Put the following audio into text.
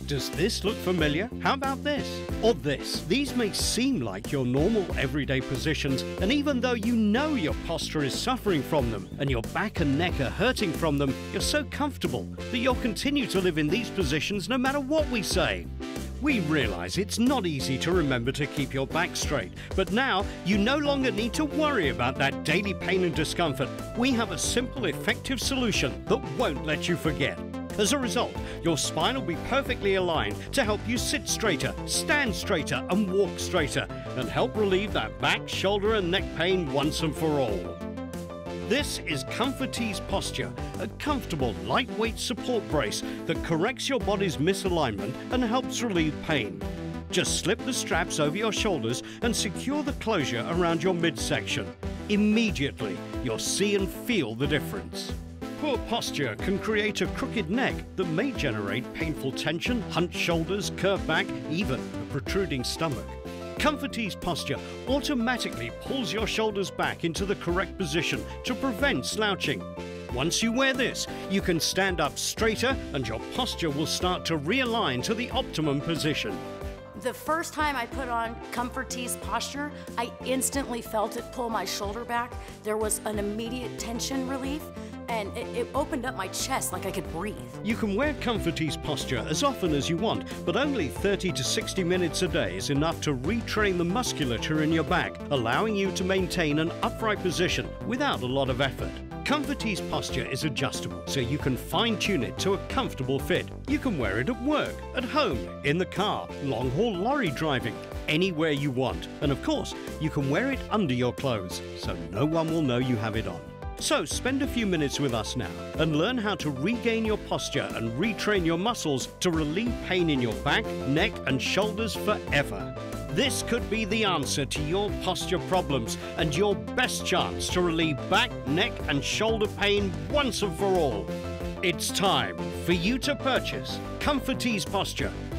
Does this look familiar? How about this? Or this? These may seem like your normal everyday positions, and even though you know your posture is suffering from them and your back and neck are hurting from them, you're so comfortable that you'll continue to live in these positions no matter what we say. We realize it's not easy to remember to keep your back straight, but now you no longer need to worry about that daily pain and discomfort. We have a simple, effective solution that won't let you forget. As a result, your spine will be perfectly aligned to help you sit straighter, stand straighter, and walk straighter, and help relieve that back, shoulder, and neck pain once and for all. This is Comfortisse Posture, a comfortable, lightweight support brace that corrects your body's misalignment and helps relieve pain. Just slip the straps over your shoulders and secure the closure around your midsection. Immediately, you'll see and feel the difference. Poor posture can create a crooked neck that may generate painful tension, hunched shoulders, curved back, even a protruding stomach. Comfortisse Posture automatically pulls your shoulders back into the correct position to prevent slouching. Once you wear this, you can stand up straighter and your posture will start to realign to the optimum position. The first time I put on Comfortisse Posture, I instantly felt it pull my shoulder back. There was an immediate tension relief, and it opened up my chest like I could breathe. You can wear Comfortisse Posture as often as you want, but only 30 to 60 minutes a day is enough to retrain the musculature in your back, allowing you to maintain an upright position without a lot of effort. Comfortisse Posture is adjustable, so you can fine-tune it to a comfortable fit. You can wear it at work, at home, in the car, long-haul lorry driving, anywhere you want. And of course, you can wear it under your clothes, so no one will know you have it on. So spend a few minutes with us now and learn how to regain your posture and retrain your muscles to relieve pain in your back, neck, and shoulders forever. This could be the answer to your posture problems and your best chance to relieve back, neck, and shoulder pain once and for all. It's time for you to purchase Comfortisse Posture.